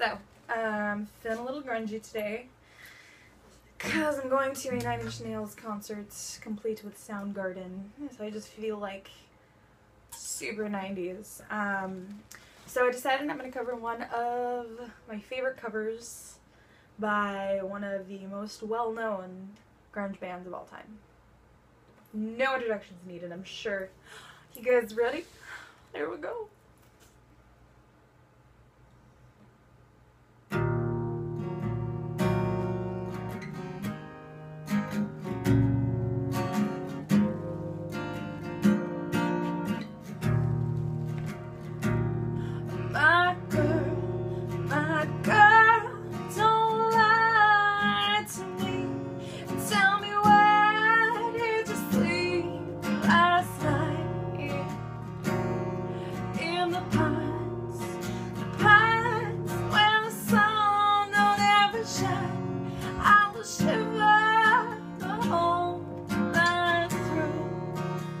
So, feeling a little grungy today because I'm going to a 9 Inch Nails concert complete with Soundgarden, so I just feel like super 90s. So I decided I'm going to cover one of my favorite covers by one of the most well-known grunge bands of all time. No introductions needed, I'm sure. You guys ready? There we go. My girl, don't lie to me. Tell me where did you sleep last night? In the pines where the sun don't ever shine. I will shiver the whole night through.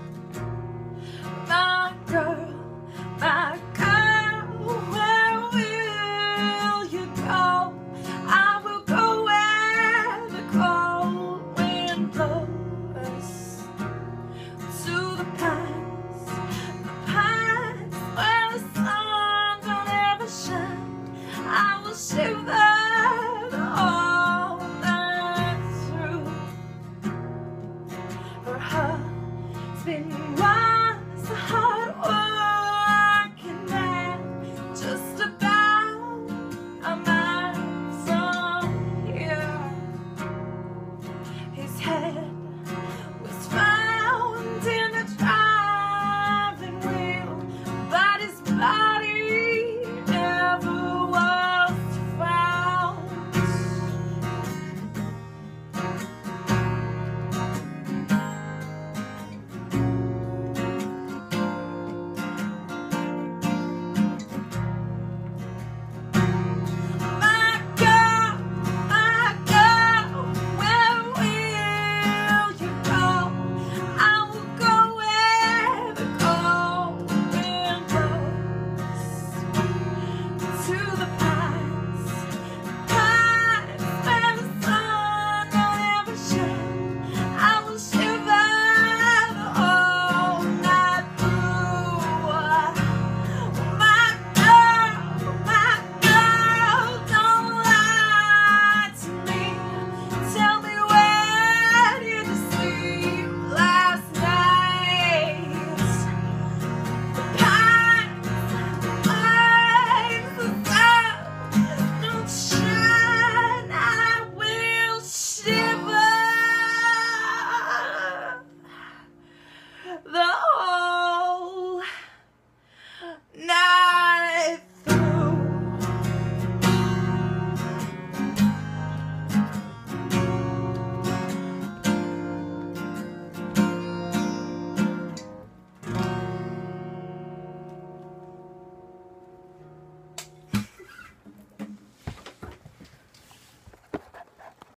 My girl, where will you go? I will go where the cold wind blows. To the pines where the sun don't ever shine. I will shiver the whole night through. Her husband was a hard-working man, just about a mile from here. His head was found in the driving wheel, but his body